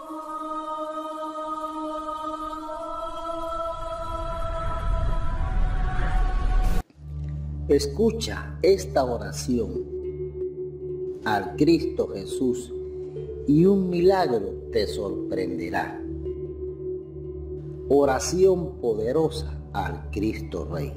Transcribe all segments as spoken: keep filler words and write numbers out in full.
Escucha esta oración al Cristo Jesús y un milagro te sorprenderá. Oración poderosa al Cristo Rey.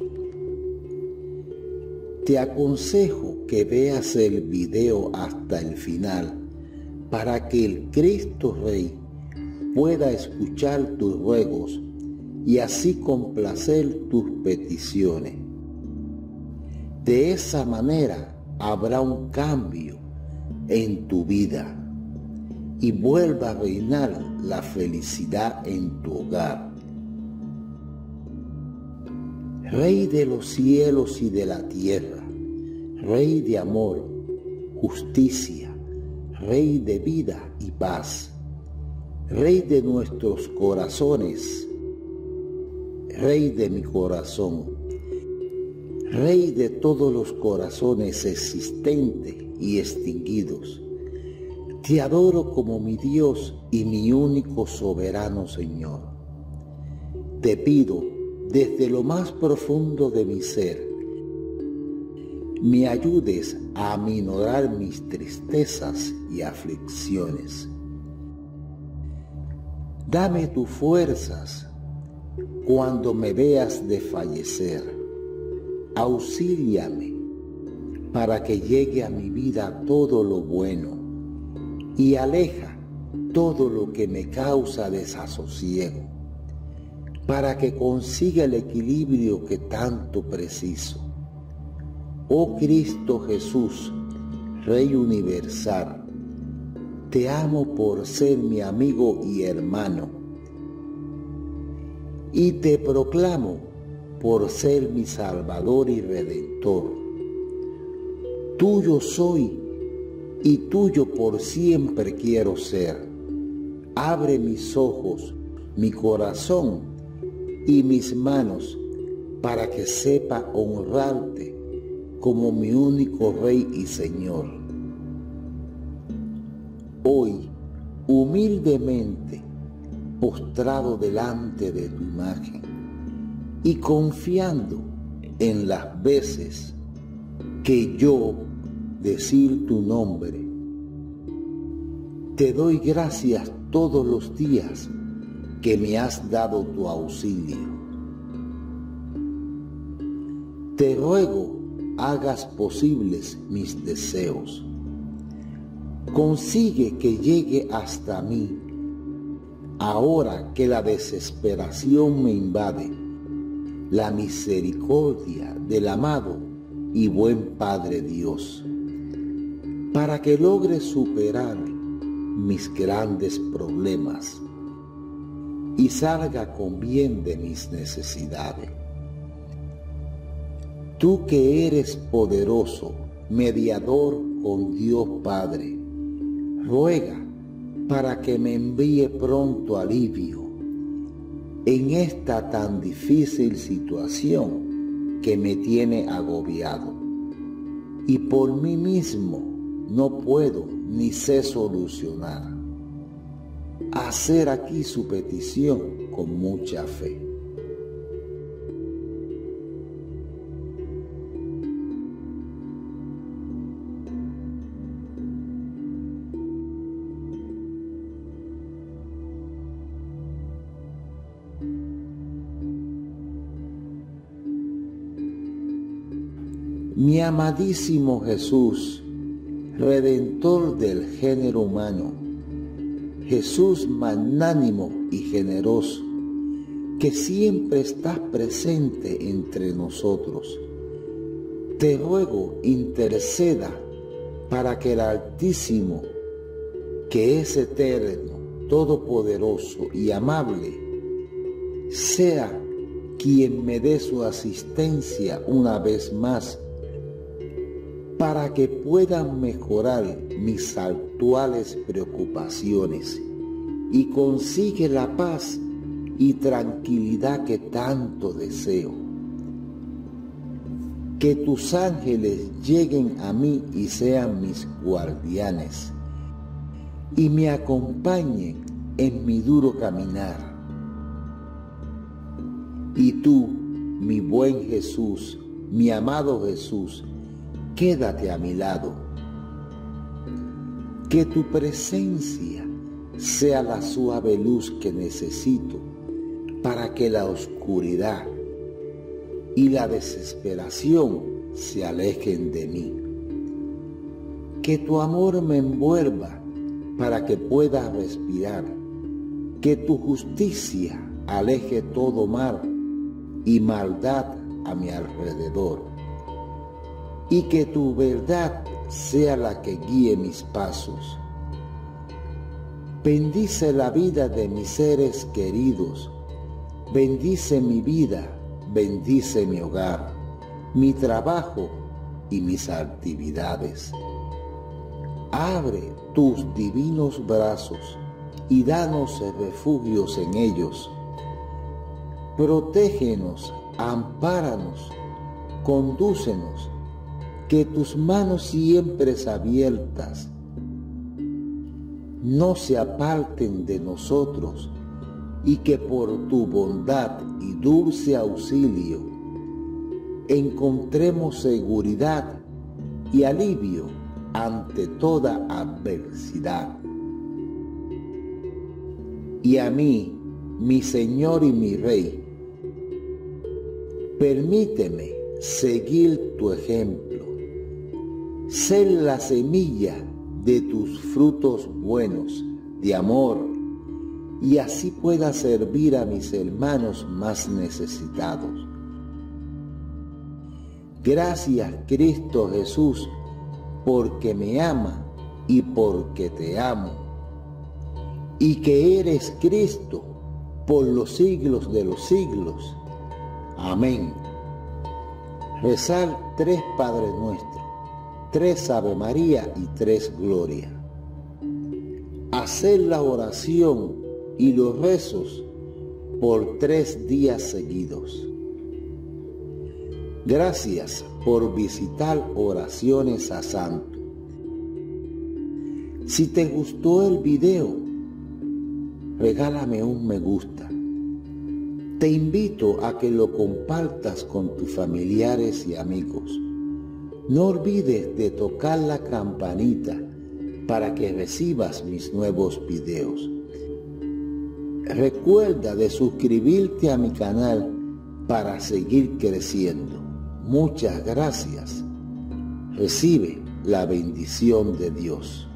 Te aconsejo que veas el video hasta el final para que el Cristo Rey pueda escuchar tus ruegos y así complacer tus peticiones. De esa manera habrá un cambio en tu vida y vuelva a reinar la felicidad en tu hogar. Rey de los cielos y de la tierra, Rey de amor, justicia, Rey de vida y paz, Rey de nuestros corazones, Rey de mi corazón, Rey de todos los corazones existentes y extinguidos, te adoro como mi Dios y mi único soberano Señor. Te pido desde lo más profundo de mi ser, me ayudes a aminorar mis tristezas y aflicciones. Dame tus fuerzas cuando me veas desfallecer. Auxíliame para que llegue a mi vida todo lo bueno y aleja todo lo que me causa desasosiego, para que consiga el equilibrio que tanto preciso. Oh Cristo Jesús, Rey universal, te amo por ser mi amigo y hermano, y te proclamo por ser mi Salvador y Redentor. Tuyo soy y tuyo por siempre quiero ser. Abre mis ojos, mi corazón y mis manos para que sepa honrarte como mi único Rey y Señor. Hoy, humildemente, postrado delante de tu imagen, y confiando en las veces que yo decir tu nombre, te doy gracias todos los días que me has dado tu auxilio. Te ruego hagas posibles mis deseos. Consigue que llegue hasta mí, ahora que la desesperación me invade, la misericordia del amado y buen Padre Dios, para que logre superar mis grandes problemas y salga con bien de mis necesidades. Tú que eres poderoso, mediador con Dios Padre, ruega para que me envíe pronto alivio en esta tan difícil situación que me tiene agobiado y por mí mismo no puedo ni sé solucionar. Hacer aquí su petición con mucha fe. Mi amadísimo Jesús, Redentor del género humano, Jesús magnánimo y generoso, que siempre estás presente entre nosotros, te ruego interceda para que el Altísimo, que es eterno, todopoderoso y amable, sea quien me dé su asistencia una vez más, para que puedan mejorar mis actuales preocupaciones y consigue la paz y tranquilidad que tanto deseo. Que tus ángeles lleguen a mí y sean mis guardianes y me acompañen en mi duro caminar. Y tú, mi buen Jesús, mi amado Jesús, quédate a mi lado. Que tu presencia sea la suave luz que necesito para que la oscuridad y la desesperación se alejen de mí. Que tu amor me envuelva para que pueda respirar. Que tu justicia aleje todo mal y maldad a mi alrededor. Y que tu verdad sea la que guíe mis pasos. Bendice la vida de mis seres queridos. Bendice mi vida, bendice mi hogar, mi trabajo y mis actividades. Abre tus divinos brazos y danos refugios en ellos. Protégenos, ampáranos, condúcenos, que tus manos siempre abiertas no se aparten de nosotros y que por tu bondad y dulce auxilio encontremos seguridad y alivio ante toda adversidad. Y a mí, mi Señor y mi Rey, permíteme seguir tu ejemplo, ser la semilla de tus frutos buenos de amor, y así pueda servir a mis hermanos más necesitados. Gracias, Cristo Jesús, porque me ama y porque te amo, y que eres Cristo por los siglos de los siglos. Amén. Rezar tres Padre Nuestro, tres Ave María y tres Gloria. Hacer la oración y los rezos por tres días seguidos. Gracias por visitar Oraciones a Santo. Si te gustó el video, regálame un me gusta. Te invito a que lo compartas con tus familiares y amigos. No olvides de tocar la campanita para que recibas mis nuevos videos. Recuerda de suscribirte a mi canal para seguir creciendo. Muchas gracias. Recibe la bendición de Dios.